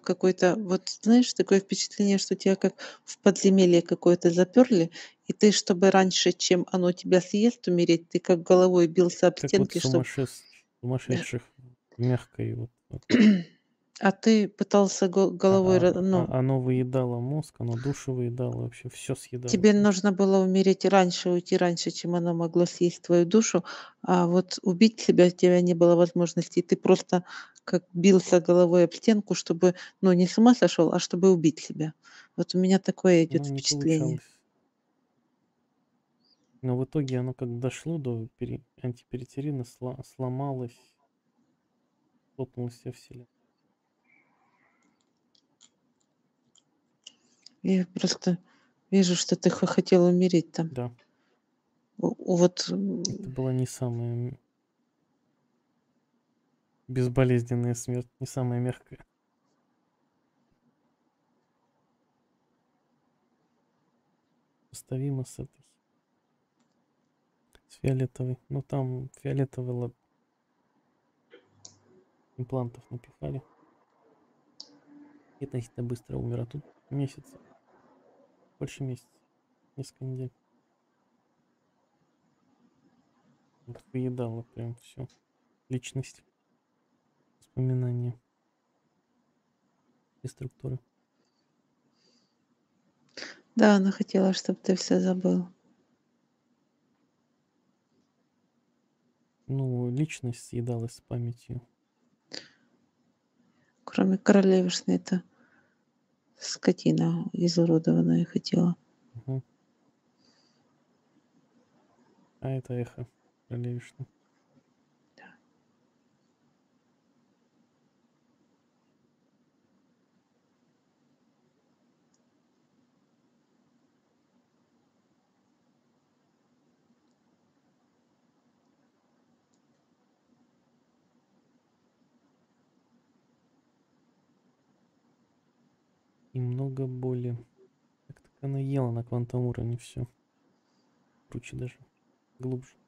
какой-то, вот знаешь, такое впечатление, что тебя как в подземелье какое-то заперли, и ты, чтобы раньше, чем оно тебя съест, умереть, ты как головой бился об Как вот стенки, чтобы сумасшедших в мягкой вот. а ты пытался головой, ну, Оно выедало мозг, оно душу выедало, вообще все съедало тебе просто. нужно было умереть раньше, уйти раньше, чем оно могло съесть твою душу, а вот убить себя, у тебя не было возможности. И ты просто как бился головой об стенку, чтобы, ну, не с ума сошел, а чтобы убить себя. Вот у меня такое идет Ну, не впечатление. получалось. Но в итоге оно как дошло до антиперитерина, сломалось, лопнулась вся вселенная. Я просто вижу, что ты хотел умереть там. Да, Вот, это была не самая безболезненная смерть, не самая мягкая. Поставимо с этой, с фиолетовой. Ну, там фиолетовый имплантов напихали. И относительно быстро умер, а тут месяц, больше месяца, несколько недель. Вот выедало прям всю личность, воспоминания и структуры. да, она хотела, чтобы ты все забыл. Ну, личность съедалась с памятью. Кроме королевишны, это скотина изуродованная хотела. Мгм. А это эхо королевишны. И много боли. Как так она ела на квантовом уровне все. Круче даже. Глубже.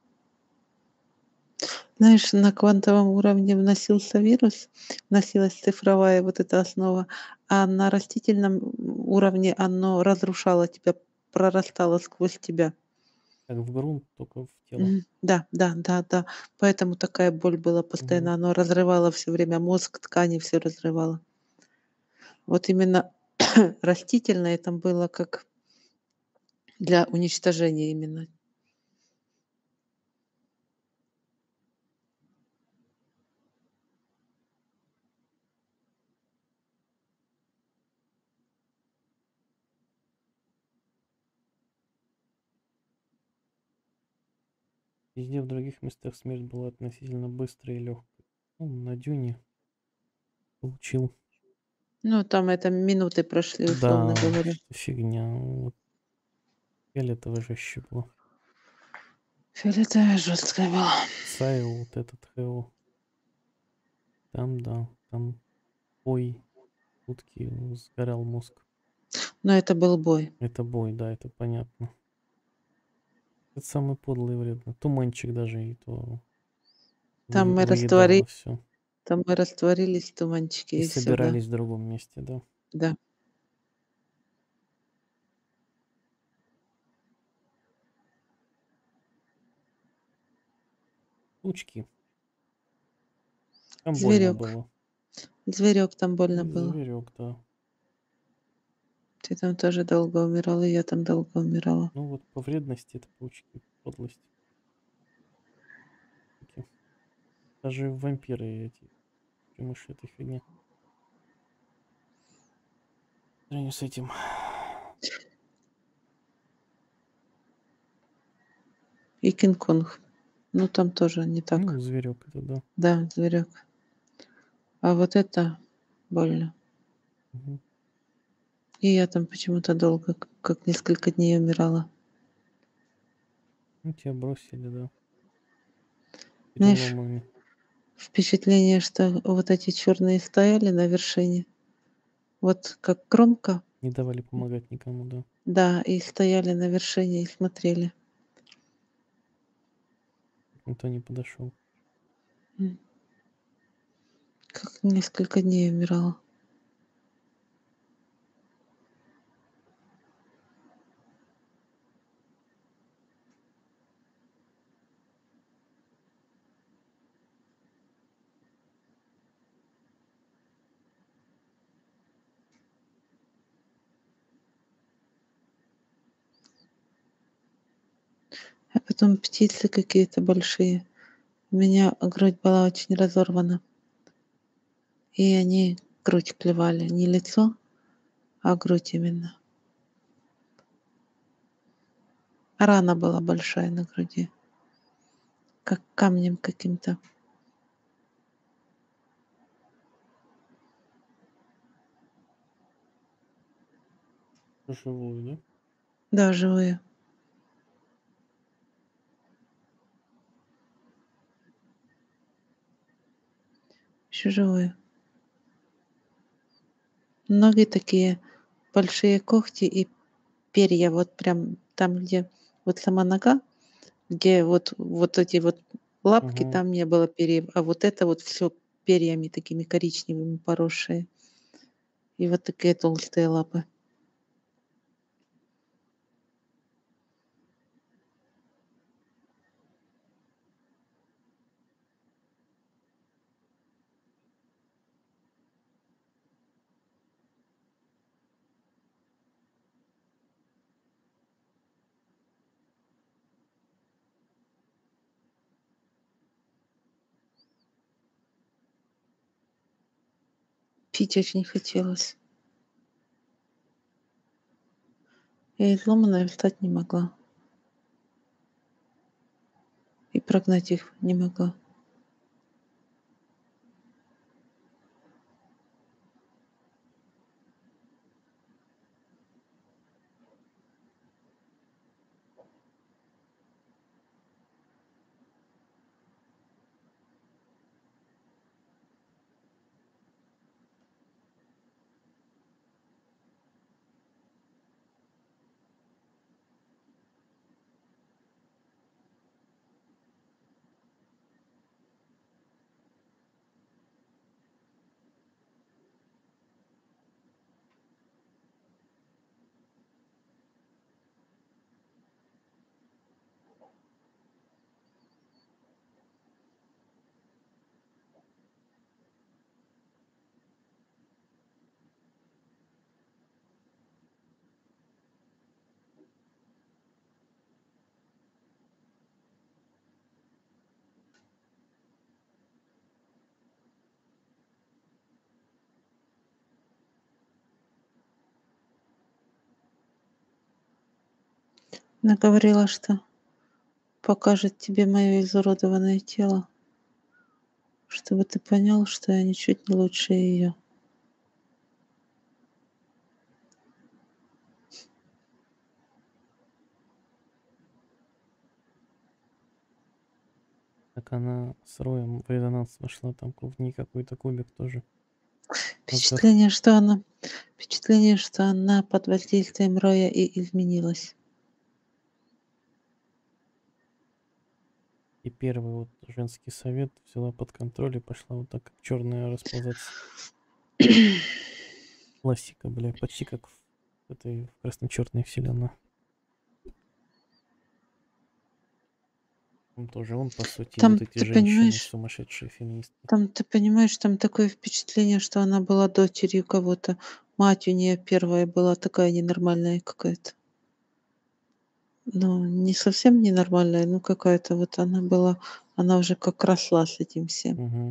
Знаешь, на квантовом уровне вносился вирус, вносилась цифровая вот эта основа, а на растительном уровне оно разрушало тебя, прорастало сквозь тебя. Как в грунт, только в тело. Да, да, да, да. Поэтому такая боль была Мгм. постоянно. Оно разрывало все время мозг, ткани, все разрывало. Вот именно растительное там было как для уничтожения именно. Везде в других местах смерть была относительно быстрой и легкой. Ну, на дюне получил. Ну, там это минуты прошли, условно Да, говоря. что фигня. Вот фиолетовое жестче было. Фиолетовая жёсткая была. Сайл вот этот Хэо. Там, да, там бой, сутки сгорал мозг. Но это был бой. Это бой, да, это понятно. Это самый подлый и вредный. Туманчик даже и то Там мы раствори выедало все. там мы растворились в туманчике, И и всё, да. собирались в другом месте, да. Да. Тучки. Там больно Зверек, было. зверек там больно И было. зверек, да. Ты там тоже долго умирал, и я там долго умирала. Ну вот по вредности это паучки, подлость. Таки. Даже вампиры эти, мыши, этой фигня. По сравнению с этим. И Кинг-Конг. Ну, там тоже не Ну, так. зверек это да. Да, зверек. А вот это больно. Мгм. И я там почему-то долго, как несколько дней умирала. Ну, тебя бросили, да. Знаешь, Переломами. впечатление, что вот эти черные стояли на вершине, вот как кромка, Не давали помогать никому, да. да, и стояли на вершине и смотрели. Никто не подошел. М, Как несколько дней умирала. Потом птицы какие-то большие. У меня грудь была очень разорвана, и они грудь клевали. Не лицо, а грудь именно. Рана была большая на груди, как камнем каким-то. Живую, да? Да, живые. Еще живые. Ноги такие, большие когти и перья. Вот прям там, где вот сама нога, где вот эти вот лапки, Угу. там не было перьев, а вот это вот все перьями такими коричневыми поросшие. И вот такие толстые лапы. Пить очень хотелось. Я изломанная, встать не могла. И прогнать их не могла. Она говорила, что покажет тебе мое изуродованное тело, чтобы ты понял, что я ничуть не лучше ее. Так она с Роем в резонанс вошла, там в ней какой-то кубик тоже в мозгах. Впечатление, что она под воздействием Роя и изменилась. И первый вот женский совет взяла под контроль и пошла вот так, как черная, расползаться. Классика, бля, почти как в этой в красно-черной вселенной. Он тоже, он, по сути, Там, вот эти ты женщины понимаешь, сумасшедшие феминистки. там такое впечатление, что она была дочерью кого-то. Мать у нее первая была такая ненормальная какая-то. Ну, не совсем ненормальная, ну какая-то вот она была, она уже как росла с этим всем. Угу.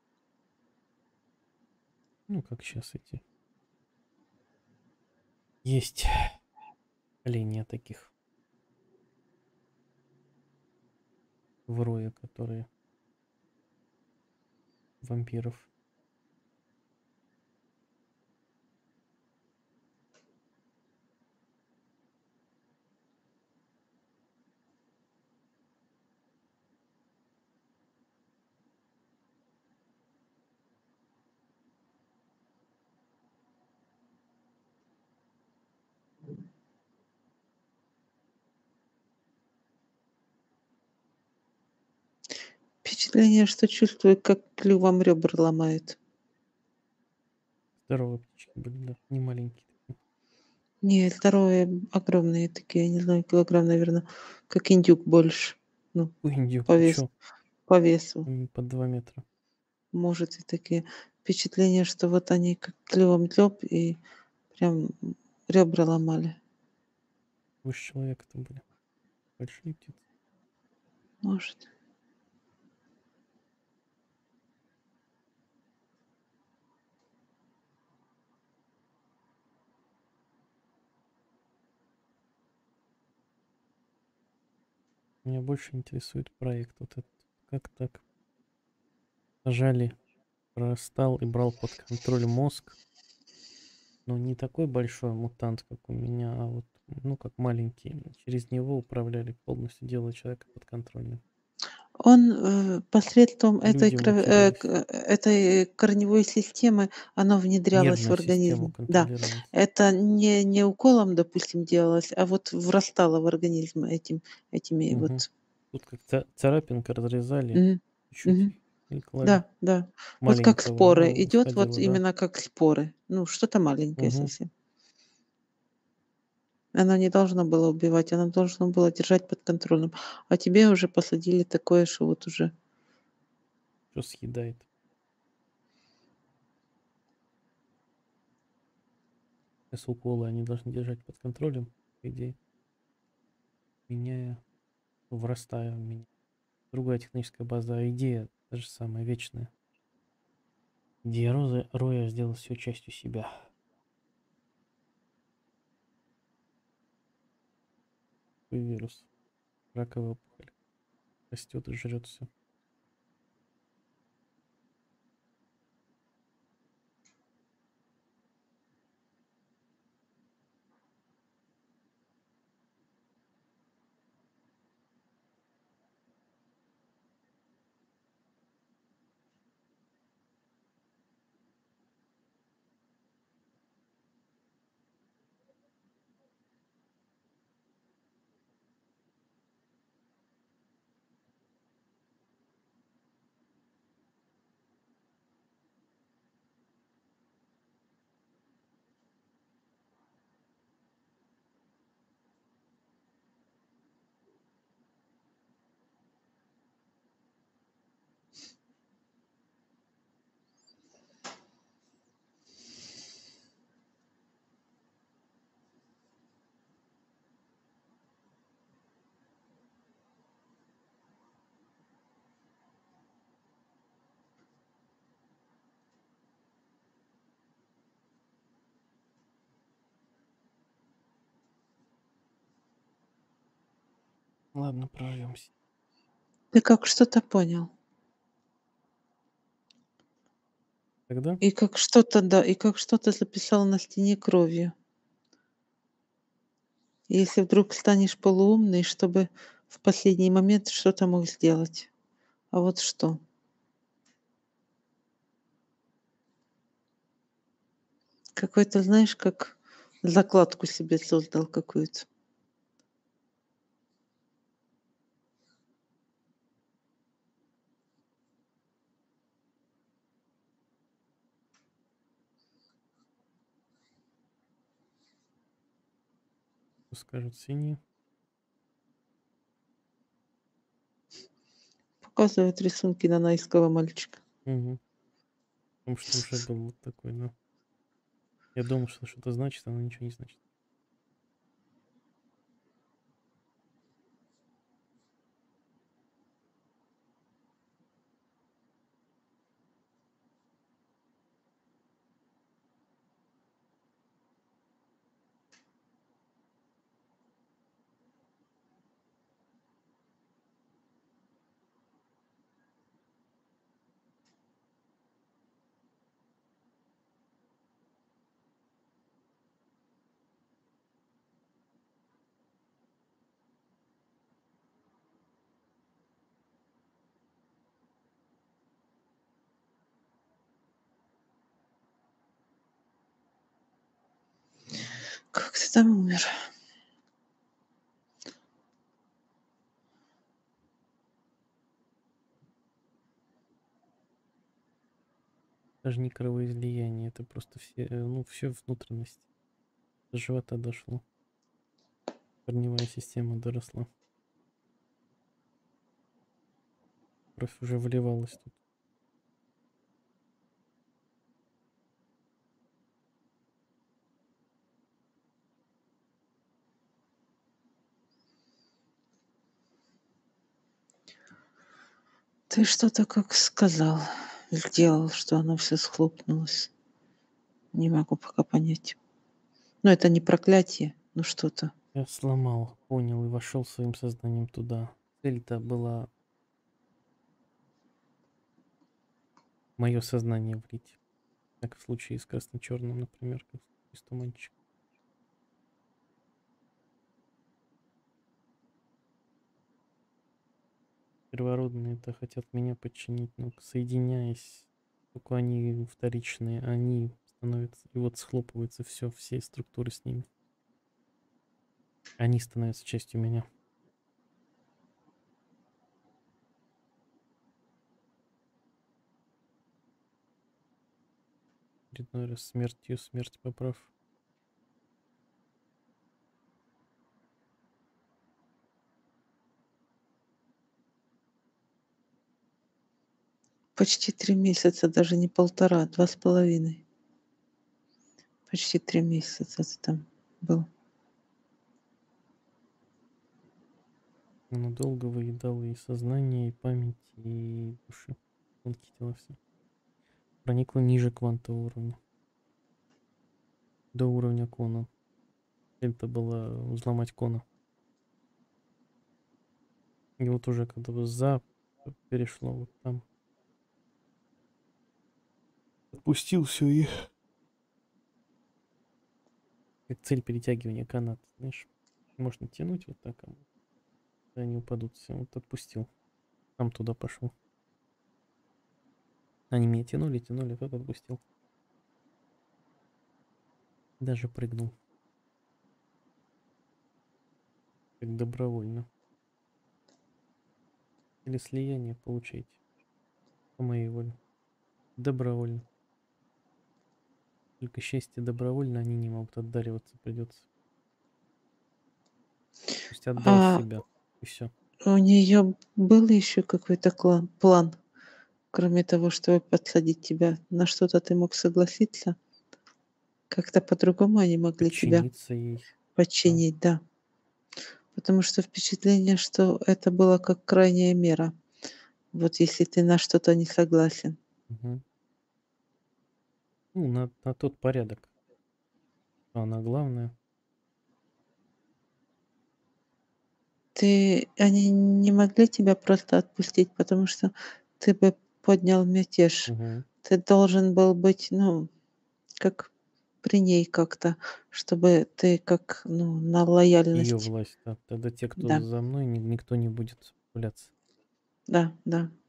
Ну, как сейчас эти. Есть поколение таких в Рое, которые вампиров. Впечатление, что чувствую, как клювом ребра ломает. Здоровые птички были, да, не маленькие такие. Нет, здоровые, огромные такие, я не знаю, килограмм, наверное, как индюк больше. Ну, Ой, индюк, по ты весу, чё? по весу. Под 2 метра. Может, и такие. Впечатление, что вот они как клювом тлёп и прям ребра ломали. Выше человека-то были. Большие птицы. Может. Меня больше интересует проект вот этот. Как так? Сажали, прорастал и брал под контроль мозг. Но не такой большой мутант, как у меня, а вот, ну, как маленький. Через него управляли полностью, делая человека подконтрольным. Он, посредством этой Люди мутировались. этой корневой системы, оно внедрялось в Нервная система организм. Да. контролировалась. Это не уколом, допустим, делалось, а вот врастало в организм этими Мгм. вот. Тут как царапинка разрезали Мгм. чуть-чуть Мгм. и клали. Да, да. Вот как Маленького, споры. ну, Идет вот исходило, да. именно как споры. Ну, что-то маленькое Угу. совсем. Оно не должно было убивать, оно должно было держать под контролем. А тебе уже посадили такое, что вот уже Что съедает. Сейчас уколы они должны держать под контролем, по идее, меняя, врастая в меня. Другая техническая база, а идея та же самая, вечная. Идея Роя сделал все частью себя. Такой вирус. Раковая опухоль. Растет и жрет все. Ладно, прорвемся. ты как что-то понял. Тогда И как что-то, да, и как что-то записал на стене кровью. Если вдруг станешь полуумный, чтобы в последний момент что-то мог сделать. А вот что? Какой-то, знаешь, как закладку себе создал какую-то. скажут синие. Показывает рисунки нанайского мальчика. Угу. Потому что уже был вот такой, но я думал, что что-то значит, оно ничего не значит. Как ты там умер? Даже не кровоизлияние, это просто все, ну, все внутренности. До живота дошло. Корневая система доросла. Кровь уже вливалась тут. Ты что-то как сказал, сделал, что оно все схлопнулось. Не могу пока понять. Ну, это не проклятие, ну что-то. Я сломал, понял и вошел своим сознанием туда. Цель-то была мое сознание влить. Как в случае с красно-черным, например, как в случае с туманчиком. Первородные-то хотят меня подчинить, но соединяясь, только они вторичные, они становятся, и вот схлопывается все структуры с ними. Они становятся частью меня. Очередной раз смертью смерть поправ. Почти 3 месяца, даже не 1,5, 2,5. Почти 3 месяца ты там был. Оно долго выедало и сознание, и память, и души. Тонкие тела все. Проникло ниже квантового уровня. До уровня кона. Цель-то была взломать кона. И вот уже когда бы за перешло вот там. Отпустил все и... Как цель перетягивания каната, знаешь. Можно тянуть вот так, а они упадут все. Вот отпустил. Сам туда пошел. Они меня тянули, тянули, тот отпустил. Даже прыгнул. Как добровольно. Или слияние получаете. По моей воле. Добровольно. Только счастье добровольно они не могут отдариваться, придется. То есть отдал А себя. И все. у нее был еще какой-то план, кроме того, чтобы подсадить тебя? На что-то ты мог согласиться? Как-то по-другому они могли тебя Подчиниться ей. Да. подчинить, да. Потому что впечатление, что это было как крайняя мера. Вот если ты на что-то не согласен. Мгм. Ну, на тот порядок. Она главная. Они не могли тебя просто отпустить, потому что ты бы поднял мятеж. Мгм. Ты должен был быть, ну, как при ней как-то, чтобы ты как, ну, на Ее лояльность. власть, да. Тогда те, кто Да, за мной, никто не будет сопротивляться. да, да.